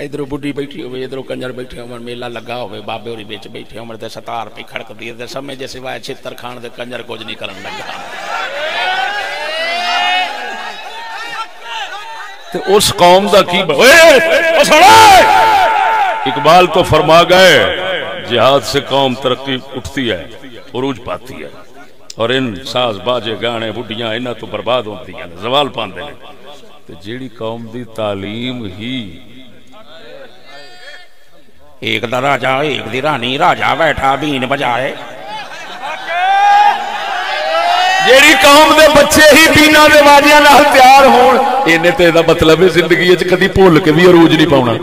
ادھر بڈھی بیٹھی ہوئے ادھر کنجر بیٹھے ہو میلہ لگا ہوئے بابے ہوری بیچ بیٹھے ہو تے ستار پہ کھڑک دیے تے سمے جیسے وائے چھتر کھان دے کنجر کچھ نہیں کرن لگا تے اس قوم دا کی اقبال تو فرما گئے جہاد سے قوم ترقی اٹھتی ہے عروج پاتی ہے اور ان ساز باجے گانے بڈیاں انہاں تو برباد ہوتی ہیں زوال پاندے نے تے جیڑی قوم دی تعلیم ہی ایک دا راجہ ایک دی رانی راجہ بیٹھا بین بجائے جیڑی قوم دے بچے ہی بینا دے واجیاں نال تیار ہون اینے تے دا مطلب ہے زندگی وچ کدی بھول کے بھی عروج نہیں پاؤنا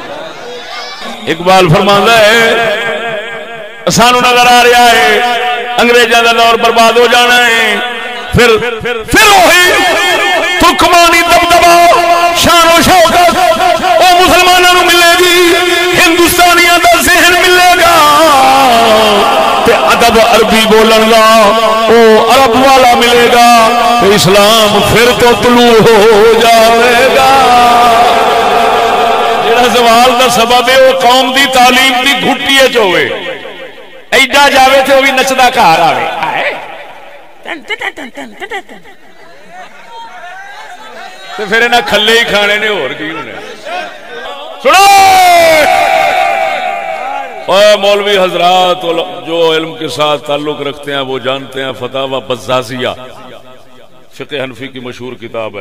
اقبال فرماندا ہے سانو نظر آ رہا ہے انگریزاں دا دور برباد ہو جانا ہے پھر وہی ترکمانی دبدبا شان و شوکت او مسلماناں نوں ملے گی ہندوستانیاں دا ذہن ملے گا تے ادب عربی بولن دا او عرب والا ملے گا تے اسلام پھر تو طلوع ہو جائے گا جڑا زوال دا سبب ہے وہ قوم دی تعلیم دی گھٹی وچ ہوے ایڈا جاوے تے وہ بھی نچدا گھر آوے تے پھر انہاں کھلے ہی کھانے نے اور کی ہونے سنو اے مولوی حضرات جو علم کے ساتھ تعلق رکھتے ہیں وہ جانتے ہیں فتاوی بزازیہ فقہ حنفی کی مشہور کتاب ہے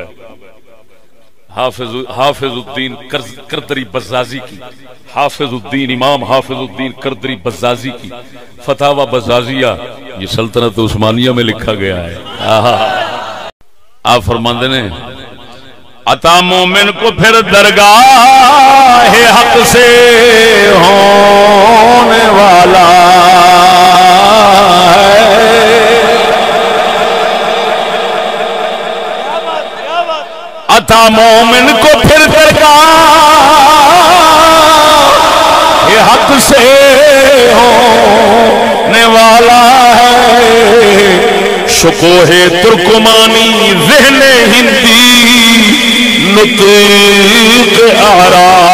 حافظ الدین کردری بزازی کی حافظ الدین امام حافظ الدین کردری بزازی کی فتاوی بزازیہ یہ سلطنت عثمانیہ میں لکھا گیا ہے آپ فرماندے نے عطا مومن کو پھر درگاہ حق سے ہونے والا عطا مومن کو پھر درگاہ حق سے ہونے والا ہے شکوہ ترکمانی ذہن ہندی نطق عربی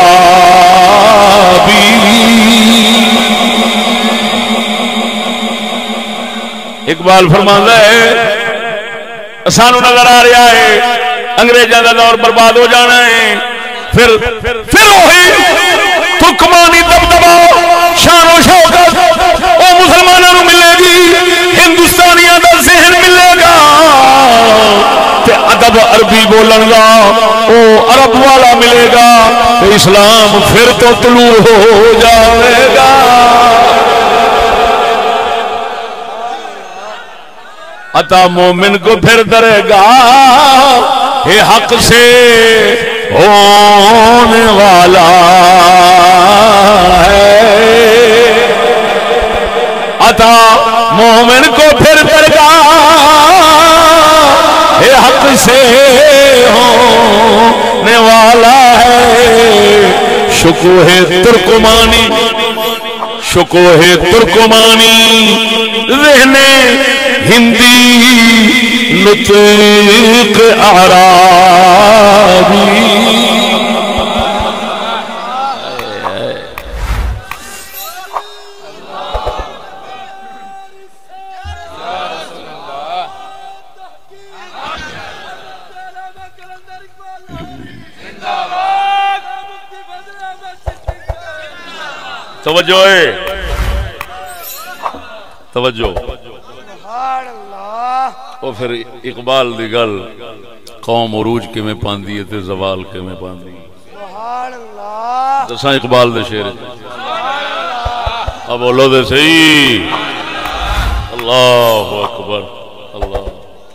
اقبال فرماندا ہے سانو نظر آ رہا ہے انگریزاں دا دور برباد ہو جانا ہے پھر وہی ترکمانی دبدبا شان و شوکت او مسلماناں نوں ملے گی ہندوستانیاں دا ذہن ملے گا تے ادب عربی بولن گا او عرب والا ملے گا تے اسلام پھر تو طلوع ہو جائے گا عطا مومن کو پھر درگاہ حق سے ہونے والا ہے عطا مومن کو پھر درگاہ حق سے ہونے والا ہے شکوہ ترکمانی ذہن ہندی نطق عربی توجہ او پھر اقبال دی گل قوم عروج کے میں پاندی ہے تے زوال کے میں پاندی سبحان اللہ دساں اقبال دے شعر اب بولو دے صحیح اللہ اکبر اللہ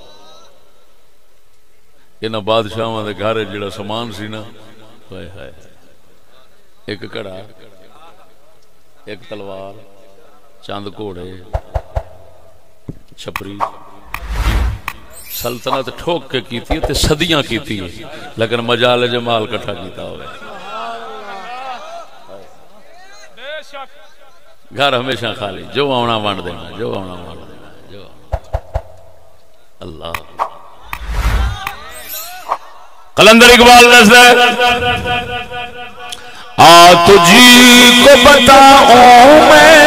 انہاں بادشاہاں دے گھر جڑا سامان سی نا ہائے ہائے ایک کڑا ایک تلوار چند گھوڑے چھپری سلطنت ٹھوک کے کیتی ہے تے صدیاں کیتی ہے لیکن مجال جمال کٹھا کیتا ہوئے گھر ہمیشہ خالی جو آنا وانڈ دینا جو آنا وانڈ دینا جو اللہ قلندر اقبال نزد تجھی کو بتاؤں میں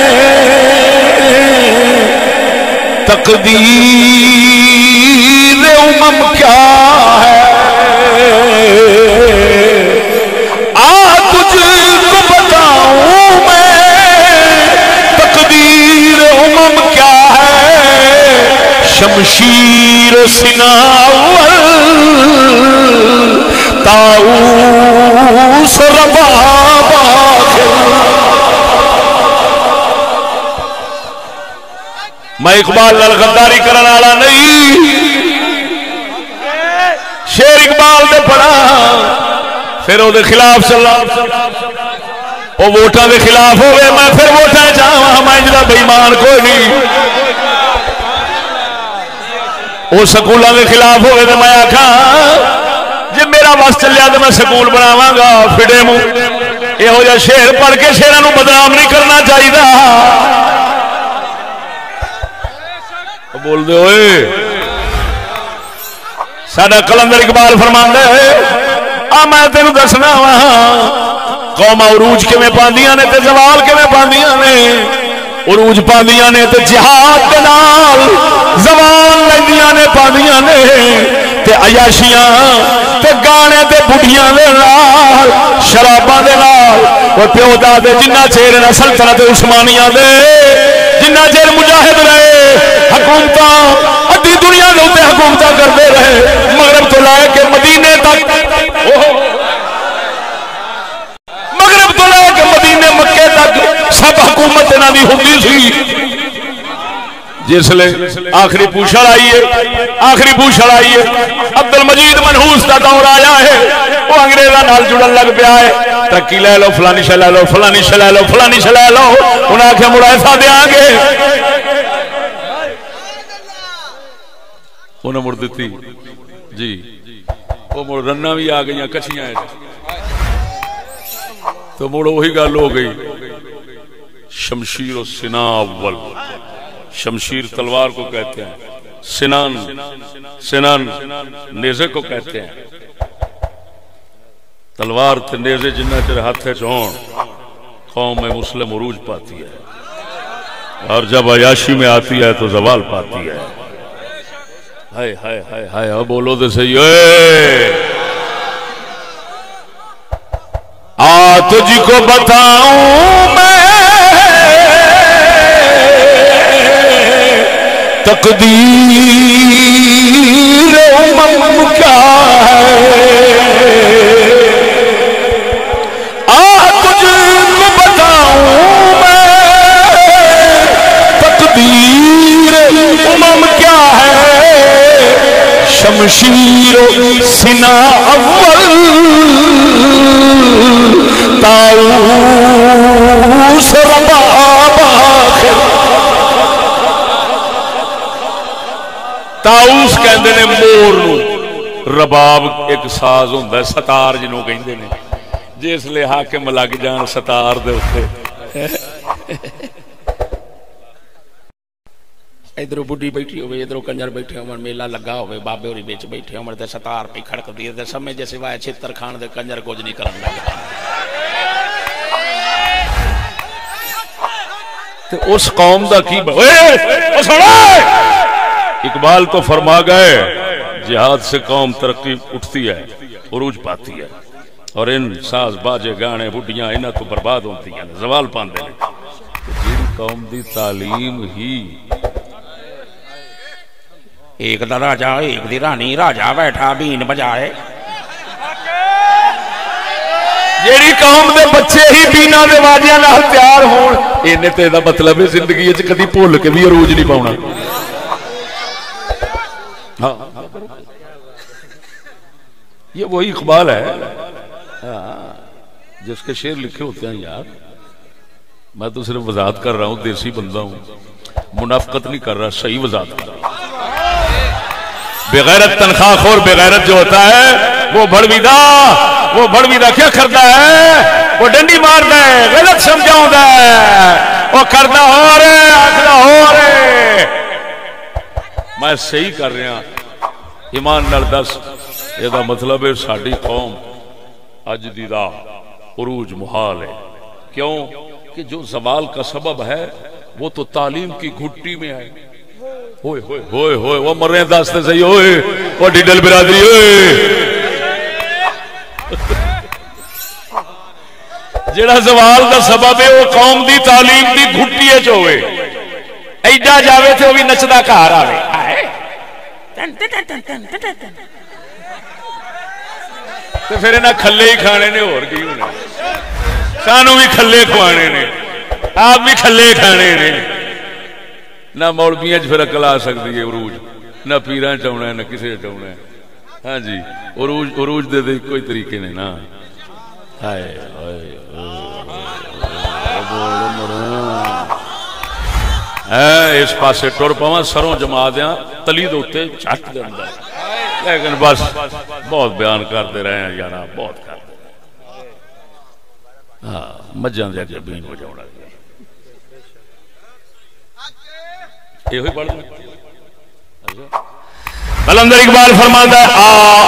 تقدیر امم کیا ہے، تجھ کو بتاؤں میں تقدیر امم کیا ہے، شمشیر سناور طاؤس رباب میں اقبال نال غداری کرنے والا نہیں، شیر اقبال دے پڑھا پھر وہ خلاف چلا، وہ ووٹاں دے خلاف ہوئے میں پھر ووٹاں چاہواں، میں جدا بےمان کوئی نہیں، وہ سکولوں دے خلاف ہوئے تو میں آکھاں جی میرا بس چلیا تو میں سکول بناواں گا، فڑے منہ یہو جہا شعر پڑھ کے شعراں نوں بدنام نہیں کرنا چاہیے۔ بول دے ہوئے ساڈا کلندر اقبال فرماندا ہے میں تینوں دسنا وا قوم عروج کیویں پاندیاں نے تے زوال کیویں پاندیاں نے، عروج پاندیاں نے تے جہاد دے نال، زوال لیندیاں نے پاندیاں نے تے عیاشیاں تے گانے تے بڑھیاں دے نال، شراباں دے نال۔ او پیو دادے جنہ چیر نہ سلطنت عثمانیہ دے جنہ چیر مجاہد رہے، حکومتاں ادھی دنیا دے اوتے حکومتاں کرتے رہے، مغرب تو لے کے مدینے تک، مغرب تو لے کے مدینے مکے تک سب حکومت انہاں دی ہوندی سی۔ جس لے آخری پوچھڑ آئیے، آخری پوچھڑ آئیے، عبد المجید منحوس دا دور آیا ہے، وہ انگریزاں نال جڑن لگ پیا ہے، ترقی لے لو، فلانی شے لے لو، فلانی شے لے لو، فلانی شے لے لو، انہاں آکھیا مڑ ایسا دیاں گے، انہاں مڑ دتی جی، وہ مڑ رنا بھی آ گئیاں کچھیاں، تو مڑ وہی گل ہو گئی، شمشیر و سنا اول، شمشیر تلوار کو کہتے ہیں، سنان سنان نیزے کو کہتے ہیں، تلوار تے نیزے جنہ چر ہاتھے چون قوم میں مسلم عروج پاتی ہے، اور جب عیاشی میں آتی ہے تو زوال پاتی ہے۔ ہائے ہائے ہائے ہائے، اب بولو تو صحیح ہے۔ تجھ کو بتاؤں میں تقدیر امم کیا ہے، تجھ کو بتاؤں میں تقدیر امم کیا ہے، شمشیر سنا اول طاؤس رباب آخر۔ طاؤس کہندے نے مور نو، رباب ایک ساز ہوندا ہے، ستار جنوں کہندے نے، جس لے حاکم لگ جان ستار دے اوتے، ادھر بڈھی بیٹھی ہوئے، ادھر کنجر بیٹھے ہون، میلہ لگا ہوئے، بابے ہوری وچ بیٹھے ہون تے ستار پہ کھڑکدی تے سمجھ سوائے چھتر کھان دے کنجر کچھ نہیں کرن لگا۔ تے اس قوم دا کی اوے سنو، اقبال تو فرما گئے جہاد سے قوم ترقی اٹھتی ہے، عروج پاتی ہے، اور ان ساز باجے گانے بڈیاں انہاں تو برباد ہوتی ہیں، زوال پاندے نے۔ جن قوم دی تعلیم ہی ایک دا راجہ ایک دی رانی، راجہ بیٹھا بین بجائے، جیڑی قوم دے بچے ہی بینا دے واجیاں نال تیار ہون، اینے تے دا مطلب ہے زندگی وچ کدی بھول کے بھی عروج نہیں پاؤنا۔ یہ وہی اقبال ہے جس کے شعر لکھے ہوتے ہیں یار، میں تو صرف وضاحت کر رہا ہوں، دیسی بندہ ہوں، منافقت نہیں کر رہا، صحیح وضاحت کر رہا ہوں۔ بغیرت تنخواہ خور بغیرت جو ہوتا ہے وہ بڑویدہ کیا کرتا ہے، وہ ڈنڈی مارتا ہے، غلط سمجھاؤں ہے، وہ کرتا ہو رہے آخلا ہو رہے، میں صحیح کر رہا ایمان نال دس، یہ دا مطلب ہے ساڈی قوم اج دی راہ عروج محال ہے. کیوں کہ جو زوال کا سبب ہے وہ تو تعلیم کی گھٹی میں ہے. ہوئے ہوئے ہوئے ہوئے وہ مر رہے ہیں داستے صحیح ہوئے وہ ڈیڈل برادری ہوئے جڑا زوال دا سبب ہے وہ قوم دی تعلیم دی گھٹی ہے جو ہوئے ایڈا جاوے تھے وہ بھی نچدا گھر آوے تو پھر انہاں کھلے ہی کھانے نے اور کی ہونے سانوں بھی کھلے کھوانے نے آپ بھی کھلے کھانے نے. نہ مولویاں پھر عقل آ سکتی ہے عروج نہ پیراں چاہنا ہے نہ کسے چاہنا ہے. ہاں جی عروج دے دے کوئی طریقے نے نا. ہائے اس پاسے ٹر پواں سروں جما دیاں تلی دے اوتے چھٹ دے اندر لیکن بس بہت بیان کرتے رہے ہیں یار بہت کرتے رہے. ہاں مجھاں دے اگے بین ہو جاونا یہ ہوئی پڑھ قلندر اقبال فرماتا ہے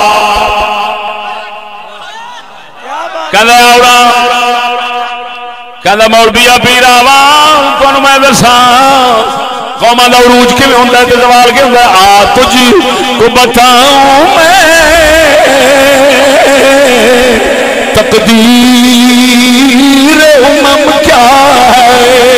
کہندا مولویا پیراواں تانوں میں دساں قوماں دا عروج کیویں ہوندا ہے تے زوال کیویں ہوندا ہے. آ تجھ کو بتاؤں میں تقدیر امم کیا ہے.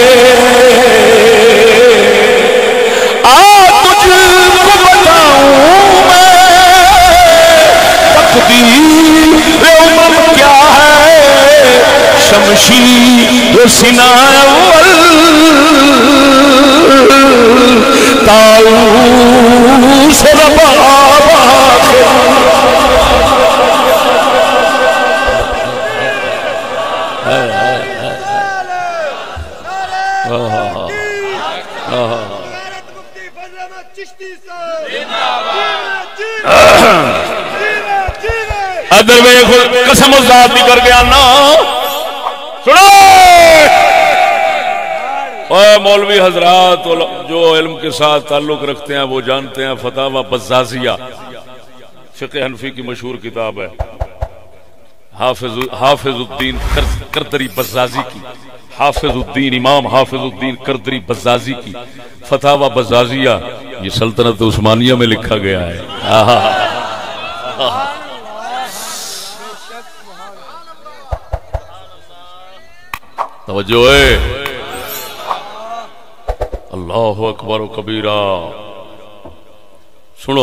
شمشیر سنا اول طاؤوس رباب ادھر میں قسم ذات بھی کر گیا نا. سنو اے مولوی حضرات جو علم کے ساتھ تعلق رکھتے ہیں وہ جانتے ہیں فتاوی بزازیہ فقہ حنفی کی مشہور کتاب ہے حافظ الدین کردری بزازی کی. حافظ الدین امام حافظ الدین کردری بزازی کی فتاوی بزازیہ یہ سلطنت عثمانیہ میں لکھا گیا ہے. توجہ ہے اللہ اکبر و کبیرہ. سنو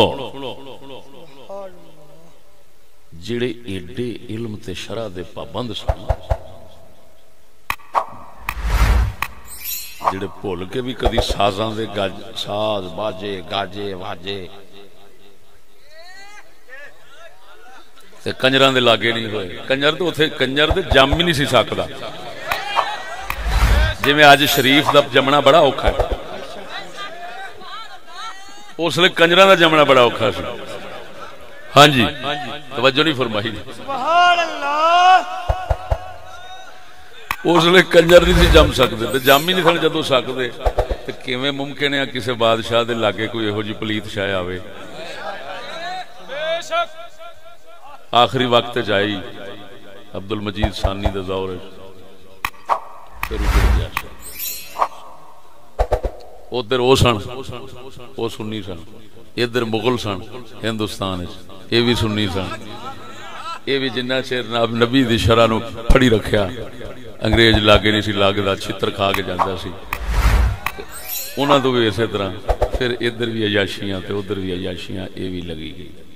جڑے ایڈے علم تے شرع دے پابند سن جڑے بھول کے بھی کدی سازاں دے ساز باجے گاجے واجے تے کنجراں دے لاگے نہیں ہوئے. کنجر تو اتھے کنجر دے جم ہی نہیں سی سکدا. جی میں آج شریف دا جمنا بڑا اوکھا ہے اس لئے کنجران دا جمنا بڑا اوکھا سی. ہاں جی توجہ نہیں فرمائی سبحان اللہ. اس لئے کنجر نہیں سی جم سکتے جم ہی نہیں سن جدو سکتے تو کیویں ممکن ہے کسی بادشاہ دے لاگے کوئی یہو جی پلیت شاہ آوے. آخری وقت جائی عبد المجید ثانی دے دور ادھر وہ سن وہ سنی سن ادھر مغل سن ہندوستان یہ بھی سنی سن. یہ بھی جنہ چیر نبی دی شرع نو پھڑی رکھیا انگریز لاگے نہیں سی لگدا چھتر کھا کے جاندا سی. انہاں تو بھی اسی طرح پھر ادھر بھی عیاشیاں تے ادھر بھی عیاشیاں یہ بھی لگی گئی.